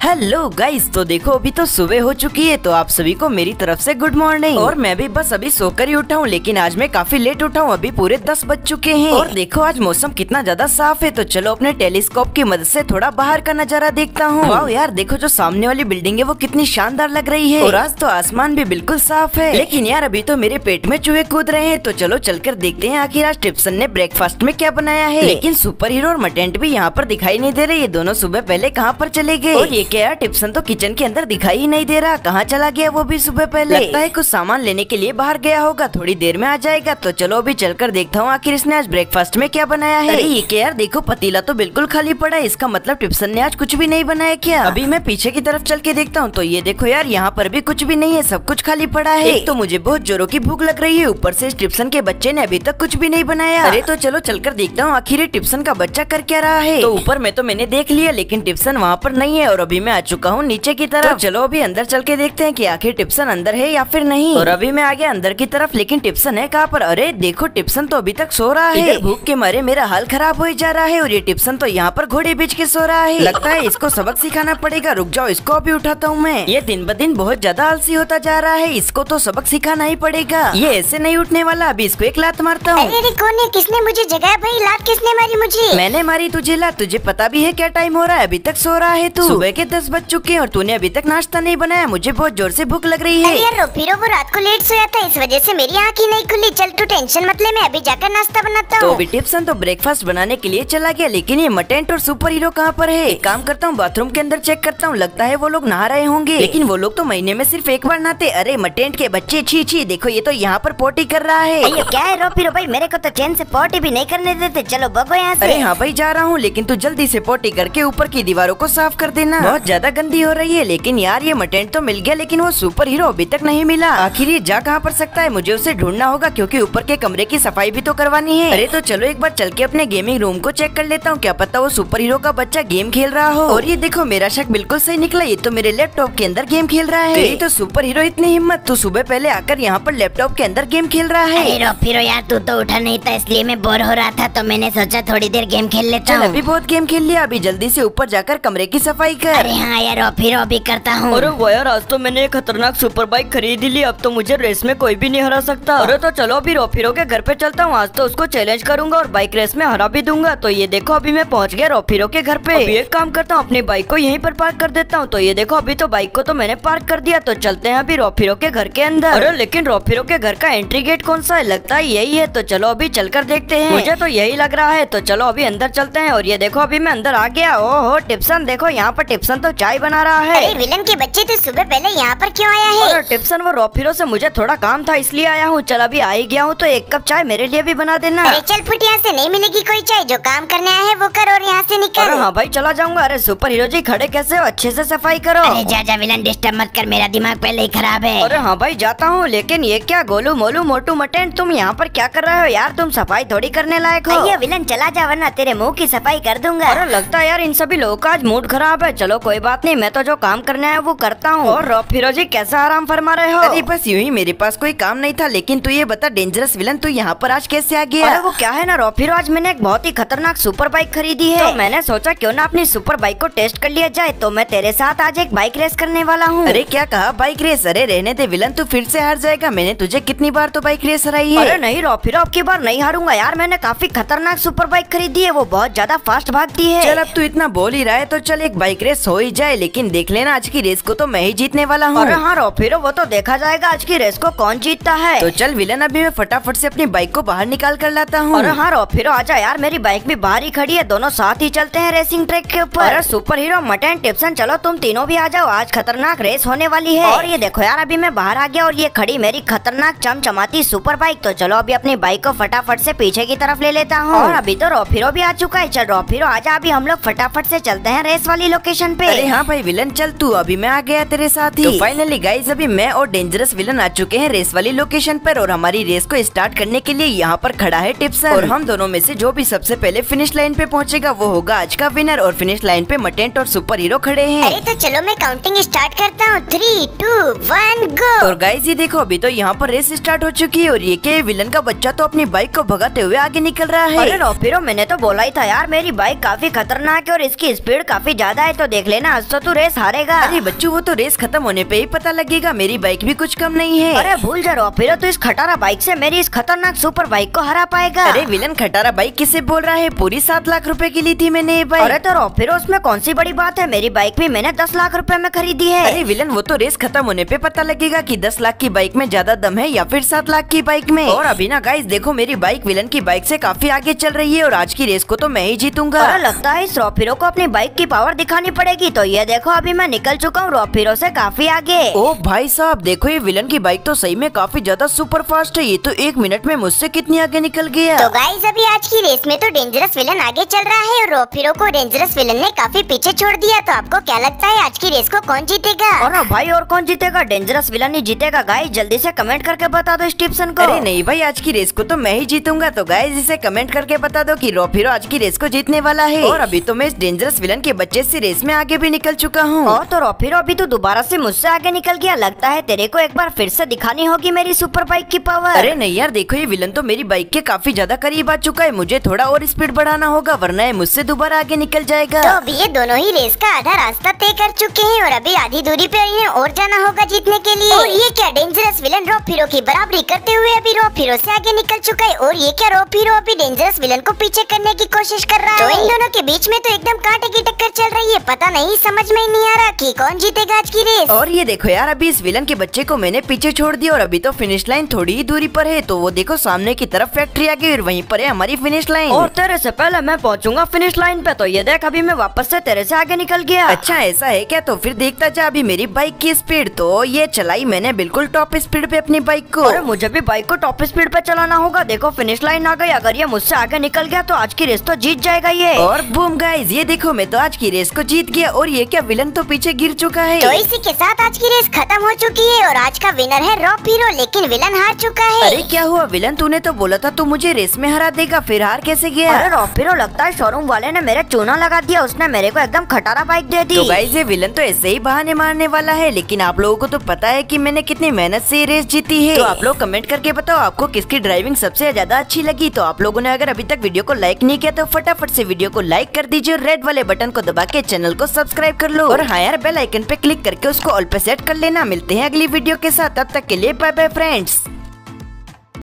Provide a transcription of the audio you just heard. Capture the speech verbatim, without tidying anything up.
Hello guys, तो देखो अभी तो सुबह हो चुकी है, तो आप सभी को मेरी तरफ से गुड मॉर्निंग। और मैं भी बस अभी सोकर ही उठा हूँ, लेकिन आज मैं काफी लेट उठा हूँ, अभी पूरे दस बज चुके हैं। और देखो आज मौसम कितना ज्यादा साफ है, तो चलो अपने टेलीस्कोप की मदद से थोड़ा बाहर का नजारा देखता हूँ। वाह यार, देखो जो सामने वाली बिल्डिंग है वो कितनी शानदार लग रही है। और आज तो आसमान भी बिल्कुल साफ है। लेकिन यार अभी तो मेरे पेट में चूहे कूद रहे हैं, तो चलो चलकर देखते हैं आखिर आज टिप्सन ने ब्रेकफास्ट में क्या बनाया है। लेकिन सुपर हीरो और मटेंट भी यहाँ पर दिखाई नहीं दे रहे, ये दोनों सुबह पहले कहाँ पर चले गए। और ये क्या यार, टिप्सन तो किचन के अंदर दिखाई ही नहीं दे रहा, कहाँ चला गया वो भी सुबह पहले। लगता है कुछ सामान लेने के लिए बाहर गया होगा, थोड़ी देर में आ जाएगा। तो चलो अभी चलकर देखता हूँ आखिर इसने आज ब्रेकफास्ट में क्या बनाया है। अरे ये क्या यार, देखो पतीला तो बिल्कुल खाली पड़ा है, इसका मतलब टिप्सन ने आज कुछ भी नहीं बनाया क्या। अभी मैं पीछे की तरफ चल के देखता हूँ, तो ये देखो यार यहाँ पर भी कुछ भी नहीं है, सब कुछ खाली पड़ा है। एक तो मुझे बहुत जोरों की भूख लग रही है, ऊपर से इस टिप्सन के बच्चे ने अभी तक कुछ भी नहीं बनाया। अरे तो चलो चलकर देखता हूँ आखिर टिप्सन का बच्चा कर क्या रहा है। तो ऊपर में तो मैंने देख लिया, लेकिन टिप्सन वहाँ पर नहीं है। और अभी मैं आ चुका हूँ नीचे की तरफ। तो चलो अभी अंदर चल के देखते हैं कि आखिर टिप्सन अंदर है या फिर नहीं। और अभी मैं आ गया अंदर की तरफ, लेकिन टिप्सन है कहाँ पर। अरे देखो टिप्सन तो अभी तक सो रहा है। भूख के मारे मेरा हाल खराब हो जा रहा है, और ये टिप्सन तो यहाँ पर घोड़े बेच के सो रहा है। लगता है इसको सबक सिखाना पड़ेगा, रुक जाओ इसको अभी उठाता हूँ मैं। ये दिन ब दिन बहुत ज्यादा आलसी होता जा रहा है, इसको तो सबक सिखाना ही पड़ेगा। ये ऐसे नहीं उठने वाला, अभी इसको एक लात मारता हूँ। अरे कौन है, किसने मुझे जगाया भाई? लात किसने मारी मुझे? मैंने मारी तुझे लात। तुझे पता भी है क्या टाइम हो रहा है, अभी तक सो रहा है तू। सुबह के दस बज चुके हैं और तूने अभी तक नाश्ता नहीं बनाया, मुझे बहुत जोर से भूख लग रही है। अरे यार फिर वो रात को लेट सोया था, इस वजह से मेरी आँख ही नहीं खुली। चल तू टेंशन मत ले, मैं अभी जाकर नाश्ता बनाता हूँ। तो अभी टिप्सन तो ब्रेकफास्ट बनाने के लिए चला गया, लेकिन ये मटेंट और सुपर हीरो कहाँ पर है। एक काम करता हूँ, बाथरूम के अंदर चेक करता हूँ, लगता है वो लोग नहा रहे होंगे। लेकिन वो लोग तो महीने में सिर्फ एक बार नहाते। अरे मटेंट के बच्चे, छी छी, देखो ये तो यहाँ पर पोटी कर रहा है। ये क्या है रोपीरो भाई, मेरे को तो चैन से पोटी भी नहीं करने देते। चलो भगो यहाँ से। अरे हाँ भाई जा रहा हूँ, लेकिन तू जल्दी से पोटी करके ऊपर की दीवारों को साफ कर देना, बहुत ज्यादा गंदी हो रही है। लेकिन यार ये मटेंट तो मिल गया, लेकिन वो सुपर हीरो अभी तक नहीं मिला। आखिर ये जा कहाँ पर सकता है, मुझे उसे ढूंढना होगा, क्योंकि ऊपर के कमरे की सफाई भी तो करवानी है। अरे तो चलो एक बार चल के अपने गेमिंग रूम को चेक कर लेता हूँ, क्या पता वो सुपर हीरो का बच्चा गेम खेल रहा हो। और ये देखो मेरा शक बिल्कुल सही निकला, ये तो मेरे लैपटॉप के अंदर गेम खेल रहा है। तेरी तो सुपर हीरो इतनी हिम्मत, तू सुबह पहले आकर यहाँ पर लैपटॉप के अंदर गेम खेल रहा है। अरे रोपीरो यार, तू तो उठा नहीं था, इसलिए मैं बोर हो रहा था, तो मैंने सोचा थोड़ी देर गेम खेल लेता हूँ। अभी बहुत गेम खेल लिया, अभी जल्दी से ऊपर जाकर कमरे की सफाई कर। अरे हाँ यार रोपीरो, अभी करता हूँ। अरे वो यार, आज तो मैंने एक खतरनाक सुपर बाइक खरीद ली, अब तो मुझे रेस में कोई भी नहीं हरा सकता। अरे तो चलो अभी रोफीरो के घर पे चलता हूँ, आज तो उसको चैलेंज करूंगा और बाइक रेस में हरा भी दूंगा। तो ये देखो अभी मैं पहुंच गया रोफीरो के घर पे। अभी एक काम करता हूँ, अपनी बाइक को यहीं पर पार्क कर देता हूँ। तो ये देखो अभी तो बाइक को तो मैंने पार्क कर दिया, तो चलते हैं अभी रोफीरो के घर के अंदर। अरे लेकिन रोफीरो के घर का एंट्री गेट कौन सा है, लगता है यही है। तो चलो अभी चलकर देखते हैं, मुझे तो यही लग रहा है। तो चलो अभी अंदर चलते हैं। और ये देखो अभी मैं अंदर आ गया। ओहो टिप्सन, देखो यहाँ पर टिप्सन तो चाय बना रहा है। अरे विलन के बच्चे, तो सुबह पहले यहाँ पर क्यों आया है? अरे टिप्सन, वो रोफीरो से मुझे थोड़ा काम था इसलिए आया हूँ। चल अभी आ ही गया हूँ, तो एक कप चाय मेरे लिए भी बना देना। अरे चल फुट, यहाँ से नहीं मिलेगी कोई चाय, जो काम करने आया है वो कर और यहाँ से निकल। अरे हाँ भाई चला जाऊंगा। अरे सुपर हीरो जी खड़े कैसे हो, अच्छे से सफाई करो। अरे जा जा विलन, डिस्टर्ब मत कर, मेरा दिमाग पहले ही खराब है। अरे हाँ भाई जाता हूँ, लेकिन ये क्या गोलू मोलू मोटू मटेंट, तुम यहाँ पर क्या कर रहे हो यार, तुम सफाई थोड़ी करने लायक हो। ये विलन चला जा, वरना तेरे मुंह की सफाई कर दूंगा। अरे लगता है यार इन सभी लोगों का आज मूड खराब है। चलो कोई बात नहीं, मैं तो जो काम करने आया वो करता हूँ। और रोफीरो जी कैसा आराम फरमा रहे हो? अरे बस यूं ही, मेरे पास कोई काम नहीं था। लेकिन तू ये बता डेंजरस विलन, तू यहाँ पर आज कैसे आ गया? अरे वो क्या है ना रोफीरो, आज मैंने एक बहुत ही खतरनाक सुपर बाइक खरीदी है, तो मैंने सोचा क्यों ना अपनी सुपर बाइक को टेस्ट कर लिया जाए। तो मैं तेरे साथ आज एक बाइक रेस करने वाला हूँ। अरे क्या कहा, बाइक रेस? अरे रहने दे विलन, तू फिर से हार जाएगा, मैंने तुझे कितनी बार तो बाइक रेस हराई है। अरे नहीं रोफीरो, अब की बार नहीं हारूंगा यार, मैंने काफी खतरनाक सुपर बाइक खरीदी है, वो बहुत ज्यादा फास्ट भागती है। चल अब तू इतना बोल ही रहा है, तो चल एक बाइक रेस हो ही जाए। लेकिन देख लेना आज की रेस को तो मैं ही जीतने वाला हूँ। अरे हाँ रोफीरो, वो तो देखा जाएगा आज की रेस को कौन जीतता है। तो चल विलन, अभी मैं फटाफट से अपनी बाइक को बाहर निकाल कर लाता हूँ। अरे हाँ रोफीरो आजा यार, मेरी बाइक भी बाहर ही खड़ी है, दोनों साथ ही चलते हैं रेसिंग ट्रैक के ऊपर। अरे सुपर हीरो मटेंट टिप्सन, चलो तुम तीनों भी आ जाओ, आज खतरनाक रेस होने वाली है। और ये देखो यार, अभी मैं बाहर आ गया और ये खड़ी मेरी खतरनाक चमचमाती सुपर बाइक। तो चलो अभी अपनी बाइक को फटाफट से पीछे की तरफ ले लेता हूँ। और अभी तो रोफीरो भी आ चुका है। चल रोफीरो आजा, अभी हम लोग फटाफट से चलते हैं रेस वाली लोकेशन पे। अरे हाँ भाई विलन चल तू, अभी मैं आ गया तेरे साथ ही। तो फाइनली गाइस, अभी मैं और डेंजरस विलन आ चुके हैं रेस वाली लोकेशन पर। और हमारी रेस को स्टार्ट करने के लिए यहाँ पर खड़ा है टिप्सन। और हम दोनों में से जो भी सबसे पहले फिनिश लाइन पे पहुँचेगा वो होगा आज का विनर। और फिनिश लाइन पे मटेंट और सुपर हीरो खड़े हैं। अरे तो चलो मैं काउंटिंग स्टार्ट करता हूँ, थ्री टू वन गो। और गाइस ये देखो, अभी तो यहाँ पर रेस स्टार्ट हो चुकी है। और ये के विलन का बच्चा तो अपनी बाइक को भगाते हुए आगे निकल रहा है। अरे रोफीरो, मैंने तो बोला ही था यार, मेरी बाइक काफी खतरनाक है और इसकी स्पीड काफी ज्यादा है, तो देख लेना, आज तो तू रेस हारेगा। अरे बच्चों, वो तो रेस खत्म होने पे ही पता लगेगा, मेरी बाइक भी कुछ कम नहीं है। अरे भूल जा रॉफीरो, तो इस खटारा बाइक से मेरी इस खतरनाक सुपर बाइक को हरा पाएगा। अरे विलन, खटारा बाइक किसे बोल रहा है? पूरी सात लाख रुपए की ली थी मैंने ये बाइक। अरे तो रॉफीरो, उसमें कौन सी बड़ी बात है, मेरी बाइक भी मैंने दस लाख रुपए में खरीदी है। अरे विलन, वो तो रेस खत्म होने पे पता लगेगा कि दस लाख की बाइक में ज्यादा दम है या फिर सात लाख की बाइक में। और अभी ना गाइस देखो, मेरी बाइक विलन की बाइक से काफी आगे चल रही है और आज की रेस को तो मैं ही जीतूंगा। अरे लगता है इस रॉफीरो को अपनी बाइक की पावर दिखानी पड़ेगी। तो ये देखो, अभी मैं निकल चुका हूँ रॉफीरो से काफी आगे। ओ भाई साहब, देखो ये विलन की बाइक तो सही में काफी ज्यादा सुपर फास्ट है। ये तो एक मिनट में मुझसे कितनी आगे निकल गया। तो गाइस अभी आज की रेस में तो डेंजरस विलन आगे चल रहा है और रॉफीरो को डेंजरस विलन ने काफी पीछे छोड़ दिया। तो आपको क्या लगता है आज की रेस को कौन जीतेगा? और भाई और कौन जीतेगा? डेंजरस विलन ही जीतेगा। गाइस जल्दी से कमेंट करके बता दो स्टीफन को। अरे नहीं भाई, आज की रेस को तो मैं ही जीतूंगा। तो गाइस इसे कमेंट करके बता दो कि रॉफीरो आज की रेस को जीतने वाला है। और अभी तो मैं इस डेंजरस विलन के बच्चे से रेस में आगे भी निकल चुका हूँ। और तो रॉफीरो, अभी तो दोबारा से मुझसे आगे निकल गया। लगता है तेरे को एक बार फिर से दिखानी होगी मेरी सुपर बाइक की पावर। अरे नहीं यार, देखो ये विलन तो मेरी बाइक के काफी ज्यादा करीब आ चुका है। मुझे थोड़ा और स्पीड बढ़ाना होगा, वरना ये मुझसे दोबारा आगे निकल जाएगा। तो अभी ये दोनों ही रेस का आधा रास्ता तय कर चुके हैं और अभी आधी दूरी पे इन्हें और जाना होगा जीतने के लिए। और ये क्या, डेंजरस विलन रॉफीरो की बराबरी करते हुए अभी रॉफीरो से आगे निकल चुका है। और ये क्या, रॉफीरो अभी डेंजरस विलन को पीछे करने की कोशिश कर रहा है। तो इन दोनों के बीच में तो एकदम कांटे की टक्कर चल रही है। पता नहीं, समझ में नहीं आ रहा कि कौन जीतेगा आज की रेस। और ये देखो यार, अभी इस विलन के बच्चे को मैंने पीछे छोड़ दिया और अभी तो फिनिश लाइन थोड़ी ही दूरी पर है। तो वो देखो सामने की तरफ फैक्ट्री आ गई और वहीं पर है हमारी फिनिश लाइन। और तेरे से पहले मैं पहुंचूंगा फिनिश लाइन पे। तो ये देख, अभी मैं वापस से तेरे से आगे निकल गया। अच्छा ऐसा है क्या? तो फिर देखता जा अभी मेरी बाइक की स्पीड। तो ये चलाई मैंने बिल्कुल टॉप स्पीड पे अपनी बाइक को। अरे मुझे भी बाइक को टॉप स्पीड पे चलाना होगा। देखो फिनिश लाइन आ गई। अगर ये मुझसे आगे निकल गया तो आज की रेस तो जीत जाएगा ये। और बूम गाइस, ये देखो मैं तो आज की रेस को जीत गया। और ये क्या, विलन तो पीछे गिर चुका है। तो इसी के साथ आज की रेस खत्म हो चुकी है और आज का विनर है रॉफीरो, लेकिन विलन हार चुका है। अरे क्या हुआ विलन, तूने तो बोला था तू मुझे रेस में हरा देगा, फिर हार कैसे गया? अरे रॉफीरो, लगता है शोरूम वाले ने मेरे चूना लगा दिया। उसने मेरे को एकदम खटारा बाइक दे दी। तो गाइस ये विलन तो ऐसे ही बहाने मारने वाला है, लेकिन आप लोगों को तो पता है कि मैंने कितनी मेहनत से ये रेस जीती है। तो आप लोग कमेंट करके बताओ आपको किसकी ड्राइविंग सबसे ज्यादा अच्छी लगी। तो आप लोगों ने अगर अभी तक वीडियो को लाइक नहीं किया तो फटाफट से वीडियो को लाइक कर दीजिए और रेड वाले बटन को दबा के चैनल को सब्सक्राइब कर लो। और हाँ यार, बेल आइकन पे क्लिक करके उसको ऑल पे सेट कर लेना। मिलते हैं अगली वीडियो के साथ, तब तक के लिए बाय बाय फ्रेंड्स।